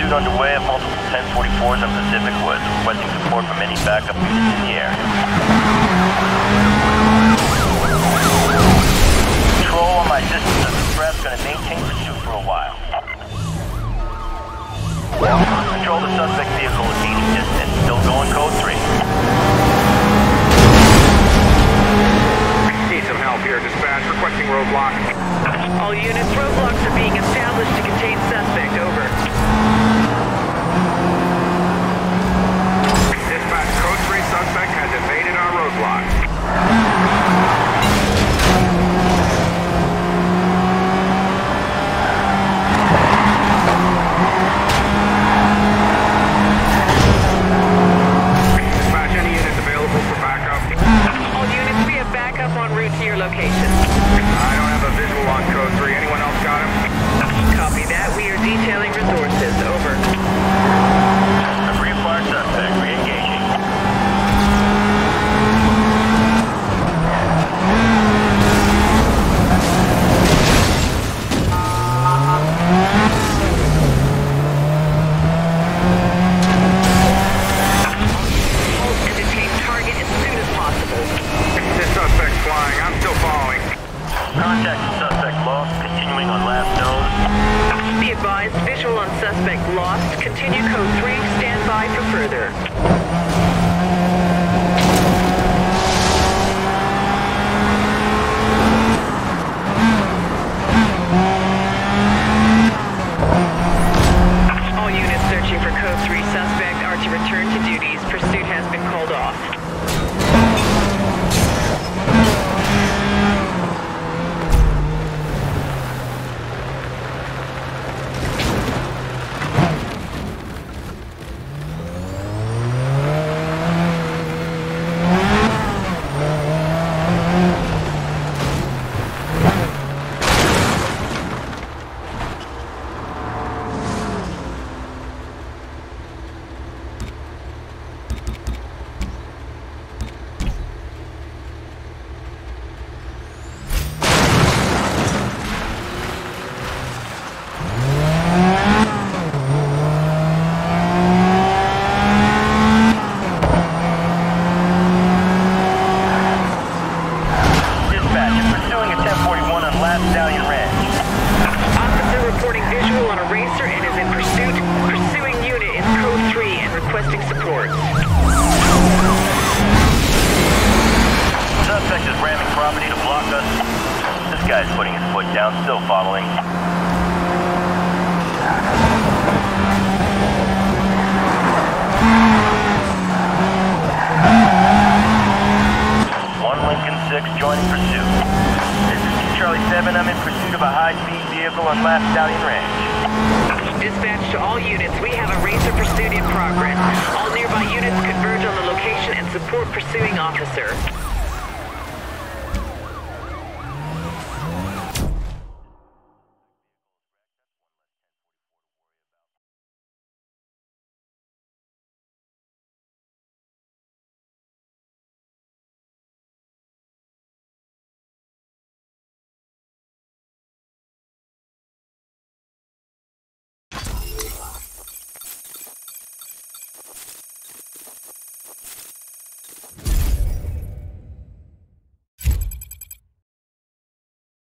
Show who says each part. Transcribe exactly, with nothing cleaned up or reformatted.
Speaker 1: pursuit underway at multiple ten forty-fours on Pacific Woods, requesting support from any backup units in the air. Control on my systems as the threat's going to maintain pursuit for a while. Control the suspect vehicle at eighty distance, still going code three.
Speaker 2: Need some help here, dispatch, requesting roadblock.
Speaker 3: All units, roadblocks are being established to contain suspect, over.
Speaker 2: Dispatch, code three suspect has evaded our roadblock. Dispatch, any units available for backup?
Speaker 3: All units, we have backup en route to your location.
Speaker 2: I don't have a visual on code three. Anyone else got him?
Speaker 3: Copy that. We are detailing resources. Over.
Speaker 1: A rear-fire suspect, re-engaging.
Speaker 3: Hold and detain target as soon as possible.
Speaker 2: This suspect's flying. I'm still following.
Speaker 1: Contact suspect lost, continuing on last known.
Speaker 3: Be advised, visual on suspect lost. Continue code three. Stand by for further. All units searching for code three suspect are to return to duties. Pursuit has been called off. Requesting support.
Speaker 1: Suspect is ramming property to block us. This guy's putting his foot down, still following. One Lincoln six joining pursuit. This is Charlie seven. I'm in pursuit of a high-speed vehicle on Last Stallion Range.
Speaker 3: Dispatch to all units, we have a racer pursuit in progress. All nearby units converge on the location and support pursuing officer.